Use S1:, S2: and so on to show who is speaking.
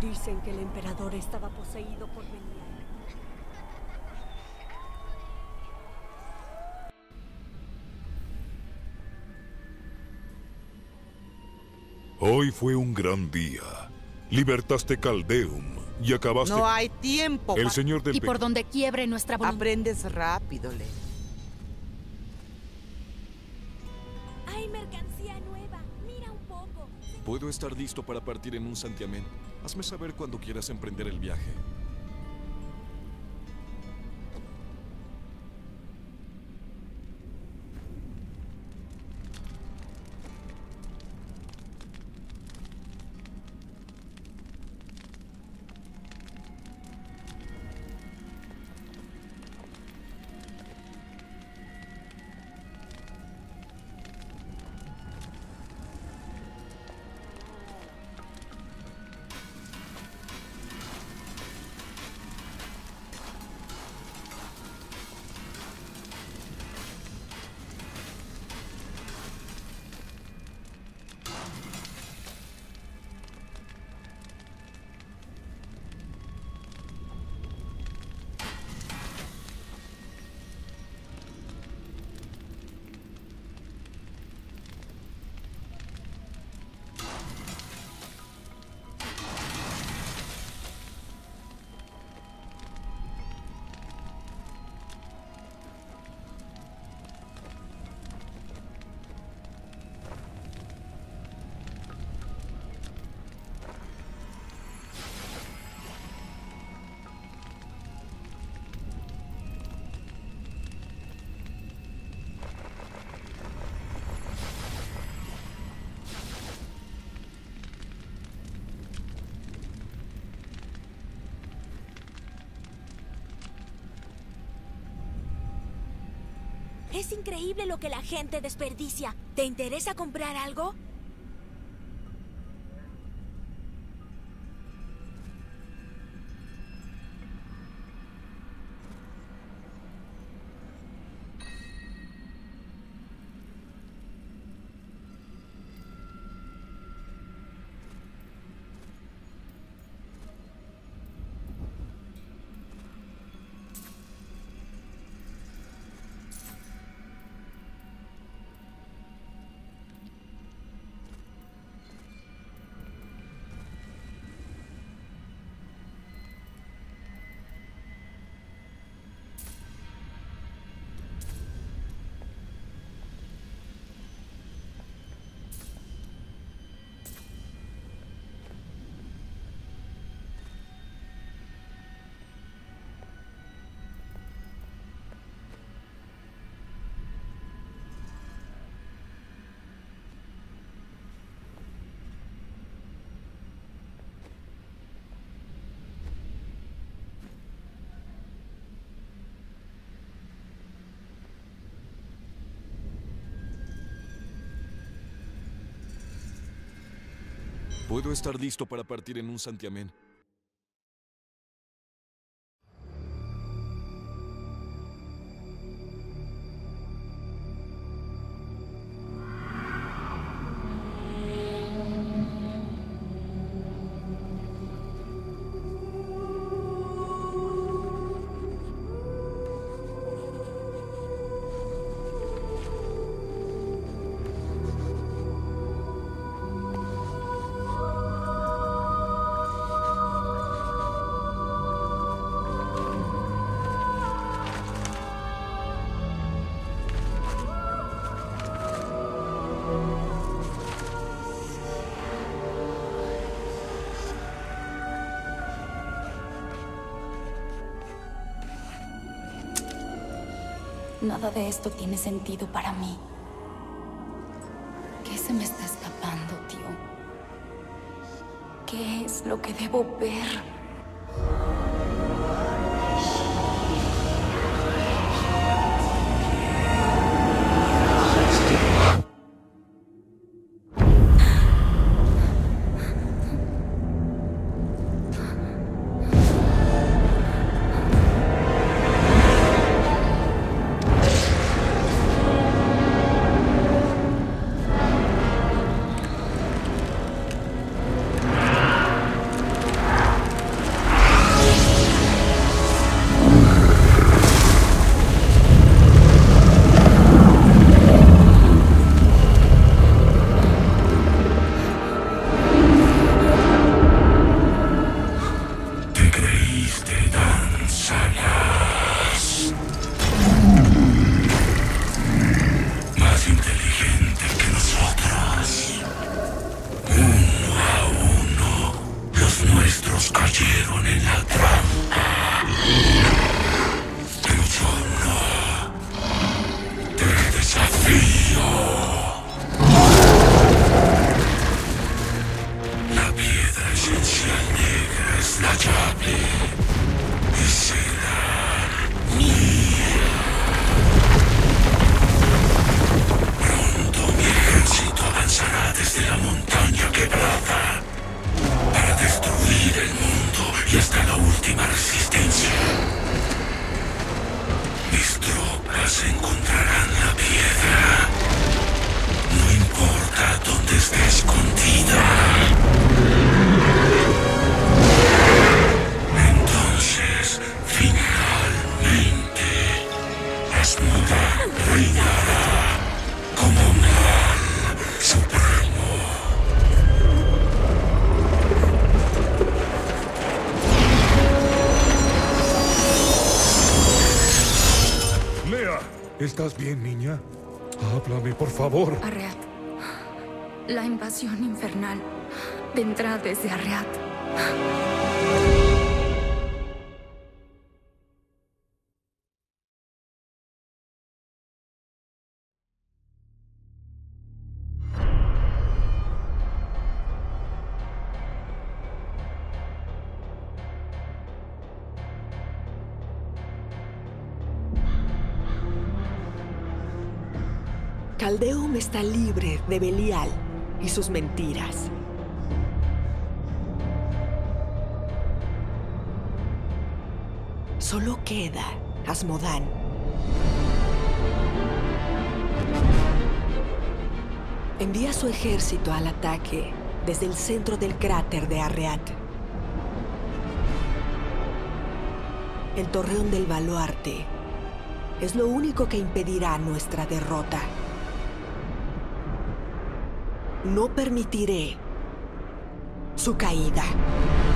S1: Dicen que el emperador estaba poseído por Belial.
S2: Hoy fue un gran día. Libertaste Caldeum y acabaste...
S3: No hay tiempo.
S2: El señor del...
S4: Y por donde quiebre nuestra voluntad.
S3: Aprendes rápido, Len.
S5: Hay mercancía nueva. Mira un poco.
S6: Puedo estar listo para partir en un santiamén. Hazme saber cuando quieras emprender el viaje.
S5: Es increíble lo que la gente desperdicia. ¿Te interesa comprar algo?
S6: Puedo estar listo para partir en un santiamén.
S4: Nada de esto tiene sentido para mí. ¿Qué se me está escapando, tío? ¿Qué es lo que debo ver?
S7: La piedra esencial negra es la llave. Y será mía. Pronto mi ejército avanzará desde la montaña quebrada para destruir el mundo y hasta la última resistencia. Mis tropas encontrarán la piedra. No importa dónde esté escondida. Entonces, finalmente, Asmodán reinará como mal supremo.
S2: Lea, ¿estás bien, niña? Háblame, por favor.
S4: Arreat. La invasión infernal vendrá desde Arreat.
S1: Caldeum está libre de Belial y sus mentiras. Solo queda Asmodán. Envía su ejército al ataque desde el centro del cráter de Arreat. El torreón del baluarte es lo único que impedirá nuestra derrota. No permitiré su caída.